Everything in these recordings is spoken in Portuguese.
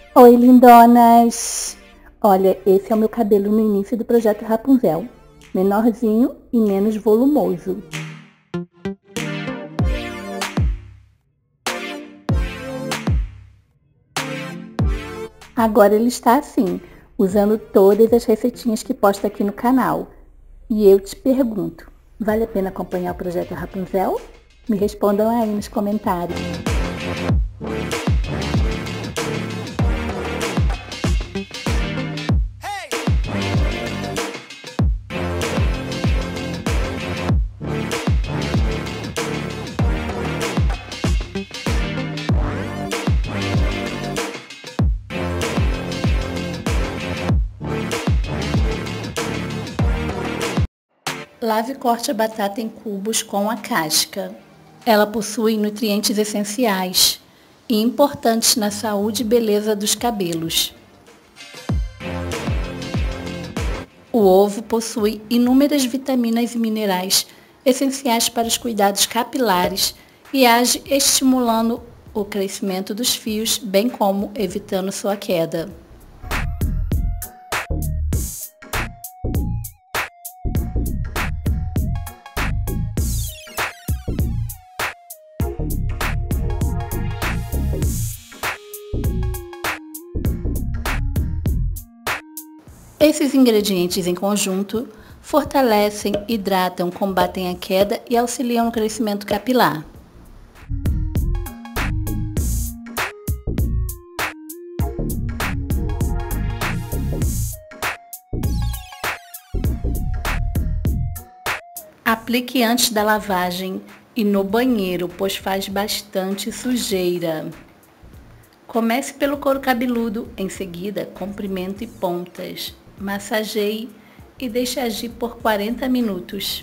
Oi, lindonas! Olha, esse é o meu cabelo no início do projeto Rapunzel. Menorzinho e menos volumoso. Agora ele está assim, usando todas as receitinhas que posto aqui no canal. E eu te pergunto, vale a pena acompanhar o projeto Rapunzel? Me respondam aí nos comentários. Lave e corte a batata em cubos com a casca. Ela possui nutrientes essenciais e importantes na saúde e beleza dos cabelos. O ovo possui inúmeras vitaminas e minerais essenciais para os cuidados capilares e age estimulando o crescimento dos fios, bem como evitando sua queda. Esses ingredientes em conjunto fortalecem, hidratam, combatem a queda e auxiliam no crescimento capilar. Aplique antes da lavagem e no banheiro, pois faz bastante sujeira. Comece pelo couro cabeludo, em seguida comprimento e pontas. Massageie e deixe agir por 40 minutos.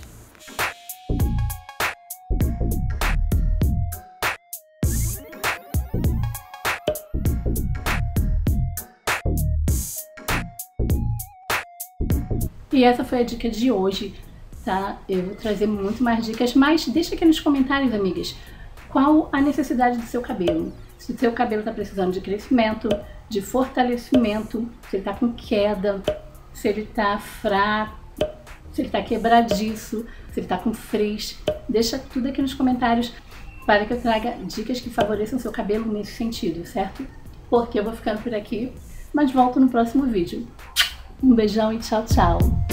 E essa foi a dica de hoje, tá? Eu vou trazer muito mais dicas, mas deixa aqui nos comentários, amigas, qual a necessidade do seu cabelo. Se o seu cabelo está precisando de crescimento, de fortalecimento, se ele está com queda, se ele está fraco, se ele está quebradiço, se ele está com frizz. Deixa tudo aqui nos comentários para que eu traga dicas que favoreçam o seu cabelo nesse sentido, certo? Porque eu vou ficando por aqui, mas volto no próximo vídeo. Um beijão e tchau, tchau!